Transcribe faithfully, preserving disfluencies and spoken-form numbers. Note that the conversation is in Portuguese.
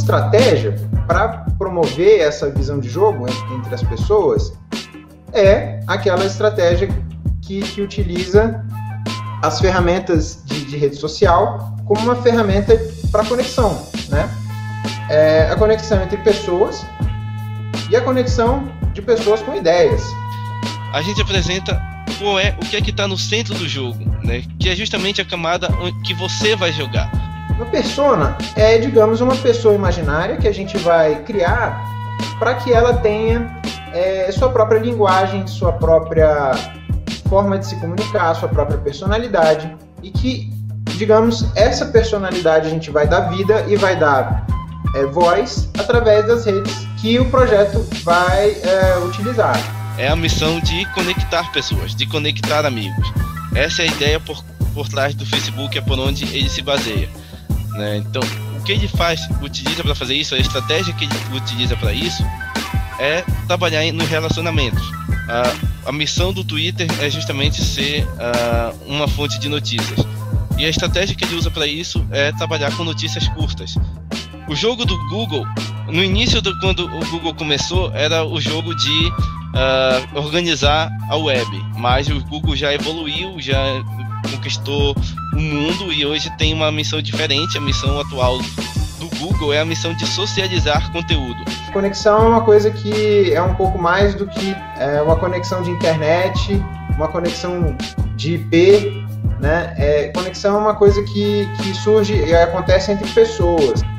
estratégia para promover essa visão de jogo entre as pessoas é aquela estratégia que, que utiliza as ferramentas de, de rede social como uma ferramenta para conexão, né? É a conexão entre pessoas e a conexão de pessoas com ideias. A gente apresenta qual é, o que é que está no centro do jogo, né? Que é justamente a camada que você vai jogar. Uma persona é, digamos, uma pessoa imaginária que a gente vai criar para que ela tenha é, sua própria linguagem, sua própria forma de se comunicar, sua própria personalidade, e que, digamos, essa personalidade a gente vai dar vida e vai dar é, voz através das redes que o projeto vai é, utilizar. É a missão de conectar pessoas, de conectar amigos. Essa é a ideia por, por trás do Facebook, é por onde ele se baseia, né? Então, o que ele faz, utiliza para fazer isso, a estratégia que ele utiliza para isso é trabalhar nos relacionamentos. A, a missão do Twitter é justamente ser uh, uma fonte de notícias. E a estratégia que ele usa para isso é trabalhar com notícias curtas. O jogo do Google, no início, do, quando o Google começou, era o jogo de uh, organizar a web. Mas o Google já evoluiu, já conquistou o mundo e hoje tem uma missão diferente. A missão atual do Google é a missão de socializar conteúdo. Conexão é uma coisa que é um pouco mais do que é, uma conexão de internet, uma conexão de I P, né? É, conexão é uma coisa que, que surge e acontece entre pessoas.